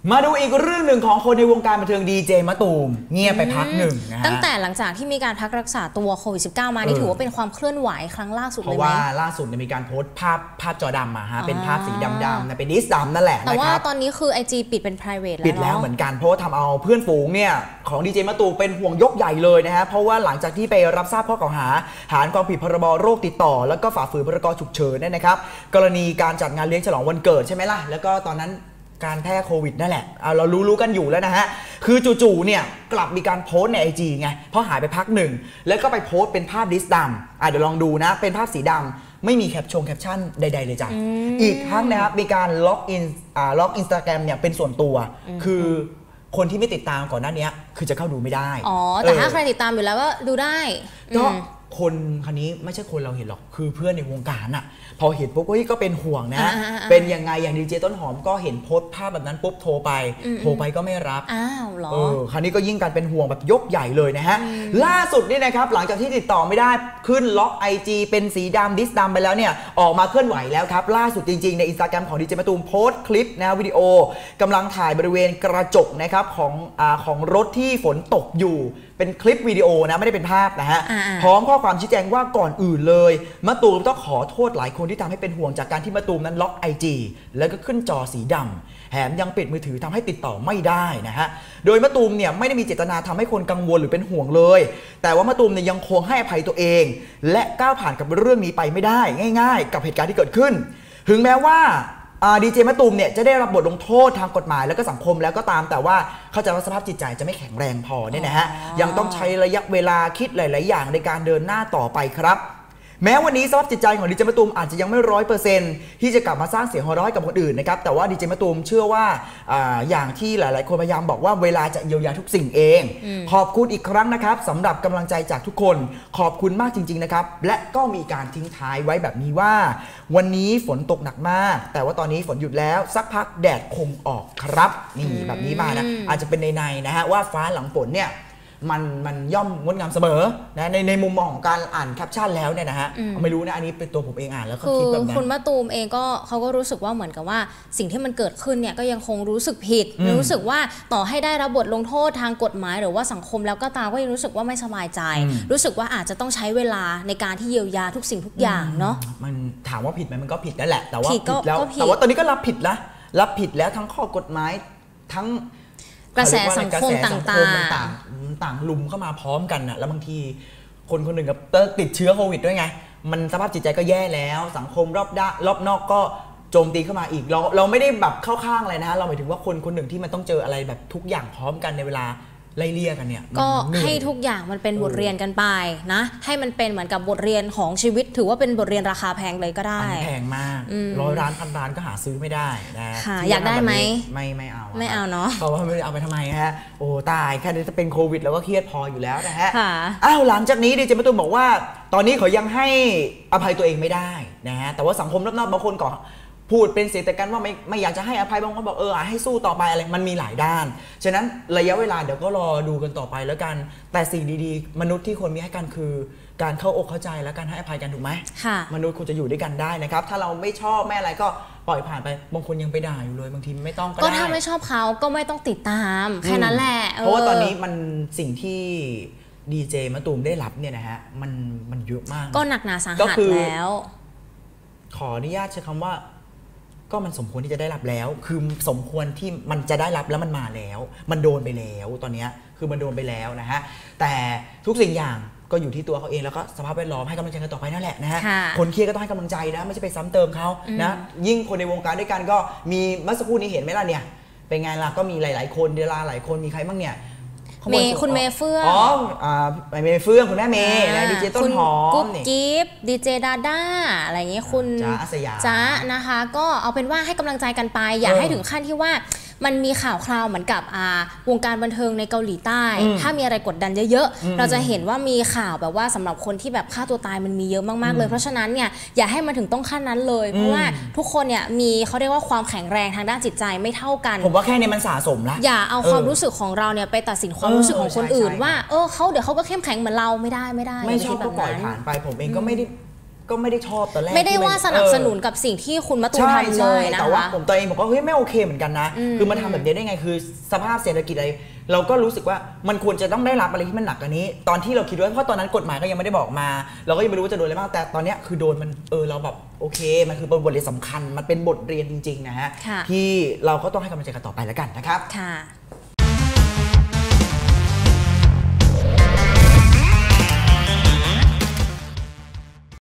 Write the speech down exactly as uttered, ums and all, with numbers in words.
มาดูอีกเรื่องหนึ่งของคนในวงการบันเทิงดีเจมะตูมเงียบไปพักหนึ่งนะฮะตั้งแต่หลังจากที่มีการพักรักษาตัวโควิด สิบเก้า มานี่ถือว่าเป็นความเคลื่อนไหวครั้งล่าสุดเลยไหมเพราะว่าล่าสุดมีการโพสต์ภาพภาพจอดำมาฮะเป็นภาพสีดำๆนะเป็นดิสดำนั่นแหละแต่ว่าตอนนี้คือ ไอ จี ปิดเป็น private แล้วปิดแล้วเหมือนกันเพราะว่าทำเอาเพื่อนฝูงเนี่ยของดีเจมะตูมเป็นห่วงยกใหญ่เลยนะฮะเพราะว่าหลังจากที่ไปรับทราบข้อกล่าวหาฐานความผิดพรบโรคติดต่อแล้วก็ฝ่าฝืนพรกฉุกเฉินเนี่ยนะครับกรณีการจัดงานเลี้ยงฉลองวันเกิดใช่ไหมล่ะแล้วก็ตอนนั้นการแพร่โควิดนั่นแหละเรารู้ๆกันอยู่แล้วนะฮะคือจู่ๆเนี่ยกลับมีการโพสต์ใน ไอ จี ไงเพราะหายไปพักหนึ่งแล้วก็ไปโพสต์เป็นภาพดิสดำอ่ะเดี๋ยวลองดูนะเป็นภาพสีดำไม่มีแคปชงแคปชั่นใดๆเลยจ้ะอีกทั้งนะครับมีการล็อกอินอ่าล็อกอินสตาแกรมเนี่ยเป็นส่วนตัวคือคนที่ไม่ติดตามก่อนหน้านี้คือจะเข้าดูไม่ได้อ๋อแต่ถ้าใครติดตามอยู่แล้วก็ดูได้ก็คนคนนี้ไม่ใช่คนเราเห็นหรอกคือเพื่อนในวงการอะพอเห็นปุ๊บก็เป็นห่วงนะเป็นยังไงอย่างดีเจต้นหอมก็เห็นโพสต์ภาพแบบนั้นปุ๊บโทรไปโทรไปก็ไม่รับอ้าวเหรอเออคราวนี้ก็ยิ่งกันเป็นห่วงแบบยกใหญ่เลยนะฮะล่าสุดนี่นะครับหลังจากที่ติดต่อไม่ได้ขึ้นล็อก ไอ จี เป็นสีดำดิสดำไปแล้วเนี่ยออกมาเคลื่อนไหวแล้วครับล่าสุดจริงๆใน อินสตาแกรม ของดีเจมะตูมโพสต์คลิปนะวิดีโอกำลังถ่ายบริเวณกระจกนะครับของอ่าของรถที่ฝนตกอยู่เป็นคลิปวิดีโอนะไม่ได้เป็นภาพนะฮะพร้อมข้อความชี้แจงว่าก่อนอื่นเลยมะตูมต้องขอโทษหลายคนที่ทำให้เป็นห่วงจากการที่มะตูมนั้นล็อก ไอ จี แล้วก็ขึ้นจอสีดำแถมยังปิดมือถือทำให้ติดต่อไม่ได้นะฮะโดยมะตูมเนี่ยไม่ได้มีเจตนาทำให้คนกังวลหรือเป็นห่วงเลยแต่ว่ามะตูมเนี่ยยังคงให้อภัยตัวเองและก้าวผ่านกับเรื่องนี้ไปไม่ได้ง่ายๆกับเหตุการณ์ที่เกิดขึ้นถึงแม้ว่าดีเจมะตูมเนี่ยจะได้รับบทลงโทษทางกฎหมายแล้วก็สังคมแล้วก็ตามแต่ว่าเข้าใจว่าสภาพจิตใจจะไม่แข็งแรงพอเนี่ยนะฮะยังต้องใช้ระยะเวลาคิดหลายๆอย่างในการเดินหน้าต่อไปครับแม้วันนี้สภาพจิตใจของดีเจมะตูมอาจจะยังไม่ร้อยเปอร์เซ็นต์ที่จะกลับมาสร้างเสียงหัวเราะให้กับคนอื่นนะครับแต่ว่าดีเจมะตูมเชื่อว่า อ, อย่างที่หลายๆคนพยายามบอกว่าเวลาจะเยียวยาทุกสิ่งเองขอบคุณอีกครั้งนะครับสำหรับกำลังใจจากทุกคนขอบคุณมากจริงๆนะครับและก็มีการทิ้งท้ายไว้แบบนี้ว่าวันนี้ฝนตกหนักมากแต่ว่าตอนนี้ฝนหยุดแล้วสักพักแดดคงออกครับนี่แบบนี้มานะอาจจะเป็นในๆนะฮะว่าฟ้าหลังฝนเนี่ยมันมันย่อมงดงามเสมอนะในในมุมมองของการอ่านแคปชั่นแล้วเนี่ยนะฮะไม่รู้นะอันนี้เป็นตัวผมเองอ่านแล้วก็คิดแบบนั้นคุณมะตูมเองก็เขาก็รู้สึกว่าเหมือนกับว่าสิ่งที่มันเกิดขึ้นเนี่ยก็ยังคงรู้สึกผิดรู้สึกว่าต่อให้ได้รับบทลงโทษทางกฎหมายหรือว่าสังคมแล้วก็ตามก็ยังรู้สึกว่าไม่สบายใจรู้สึกว่าอาจจะต้องใช้เวลาในการที่เยียวยาทุกสิ่งทุกอย่างเนาะมันถามว่าผิดไหมมันก็ผิดนั่นแหละแต่ว่าผิดแล้วแต่ว่าตอนนี้ก็รับผิดแล้วรับผิดแล้วทั้งข้อกฎหมายทั้งกระแสสังคมต่างๆต่างลุมเข้ามาพร้อมกันน่ะแล้วบางทีคนคนหนึ่งกับติดเชื้อโควิดด้วยไงมันสภาพจิตใจก็แย่แล้วสังคมรอบด้านรอบนอกก็โจมตีเข้ามาอีกเราเราไม่ได้แบบเข้าข้างอะไรนะเราหมายถึงว่าคนคนหนึ่งที่มันต้องเจออะไรแบบทุกอย่างพร้อมกันในเวลาไล่เลี่ยกันเนี่ยก็ให้ทุกอย่างมันเป็นบทเรียนกันไปนะให้มันเป็นเหมือนกับบทเรียนของชีวิตถือว่าเป็นบทเรียนราคาแพงเลยก็ได้แพงมากร้อยร้านพันร้านก็หาซื้อไม่ได้นะอยากได้ไหมไม่ไม่เอาไม่เอาเนาะเพราะว่าไม่เอาไปทำไมฮะโอ้ตายแค่นี้จะเป็นโควิดแล้วก็เครียดพออยู่แล้วนะฮะอ้าวหลังจากนี้ดีเจมะตูมบอกว่าตอนนี้เขายังให้อภัยตัวเองไม่ได้นะฮะแต่ว่าสังคมรอบนอกบางคนก็พูดเป็นเสียงแต่กันว่าไม่ไม่อยากจะให้อภัยบางคนบอกเออให้สู้ต่อไปอะไรมันมีหลายด้านฉะนั้นระยะเวลาเดี๋ยวก็รอดูกันต่อไปแล้วกันแต่สิ่งดีๆมนุษย์ที่คนมีให้กันคือการเข้าอกเข้าใจและการให้อภัยกันถูกไหมค่ะมนุษย์ควรจะอยู่ด้วยกันได้นะครับถ้าเราไม่ชอบไม่อะไรก็ปล่อยผ่านไปบางคนยังไปด่าอยู่เลยบางทีไม่ต้องก็ได้ก็ถ้าไม่ชอบเขาก็ไม่ต้องติดตามแค่นั้นแหละเพราะว่าตอนนี้มันสิ่งที่ดีเจมะตูมได้รับเนี่ยนะฮะมันมันเยอะมากก็หนักหนาสาหัสแล้วขออนุญาตใช้คำว่าก็มันสมควรที่จะได้รับแล้วคือสมควรที่มันจะได้รับแล้วมันมาแล้วมันโดนไปแล้วตอนนี้คือมันโดนไปแล้วนะฮะแต่ทุกสิ่งอย่างก็อยู่ที่ตัวเขาเองแล้วก็สภาพแวดล้อมให้กำลังใจกันต่อไปนั่นแหละนะฮะคนเครียดก็ต้องให้กำลังใจนะไม่ใช่ไปซ้ำเติมเขานะยิ่งคนในวงการด้วยกันก็มีเมื่อสักครู่นี้เห็นไหมล่ะเนี่ยเป็นไงล่ะก็มีหลายๆคนเดาราหลายคนมีใครบ้างเนี่ยเมย์คุณเมย์เฟื่องอ๋อเมย์เฟื่องคุณแม่เมย์นะดีเจต้นหอมกุ๊บกิ๊บดีเจดาด้าอะไรอย่างเงี้ยคุณจ๊ะอาสยามจ๊ะนะคะก็เอาเป็นว่าให้กำลังใจกันไปอย่าให้ถึงขั้นที่ว่ามันมีข่าวคราวเหมือนกับวงการบันเทิงในเกาหลีใต้ถ้ามีอะไรกดดันเยอะๆเราจะเห็นว่ามีข่าวแบบว่าสำหรับคนที่แบบฆ่าตัวตายมันมีเยอะมากๆเลยเพราะฉะนั้นเนี่ยอย่าให้มันถึงต้องขั้นนั้นเลยเพราะว่าทุกคนเนี่ยมีเขาเรียกว่าความแข็งแรงทางด้านจิตใจไม่เท่ากันผมว่าแค่นี้มันสะสมแล้วอย่าเอาความรู้สึกของเราเนี่ยไปตัดสินความรู้สึกของคนอื่นว่าเออเขาเดี๋ยวเขาก็เข้มแข็งเหมือนเราไม่ได้ไม่ได้ไม่ชอบก็ปล่อยผ่านไปผมเองก็ไม่ได้ก็ไม่ได้ชอบตอนแรกไม่ได้ว่าสนับสนุนกับสิ่งที่คุณมะตูมทำเลยนะคะแต่ว่าผมตัวเองผมก็เฮ้ยไม่โอเคเหมือนกันนะคือมันทำแบบนี้ได้ไงคือสภาพเศรษฐกิจอะไรเราก็รู้สึกว่ามันควรจะต้องได้รับอะไรที่มันหนักกว่านี้ตอนที่เราคิดว่าเพราะตอนนั้นกฎหมายก็ยังไม่ได้บอกมาเราก็ยังไม่รู้ว่าจะโดนอะไรบ้างแต่ตอนนี้คือโดนมันเออเราแบบโอเคมันคือบทเรียนสำคัญมันเป็นบทเรียนจริงๆนะฮะที่เราก็ต้องให้กำลังใจกันต่อไปแล้วกันนะครับ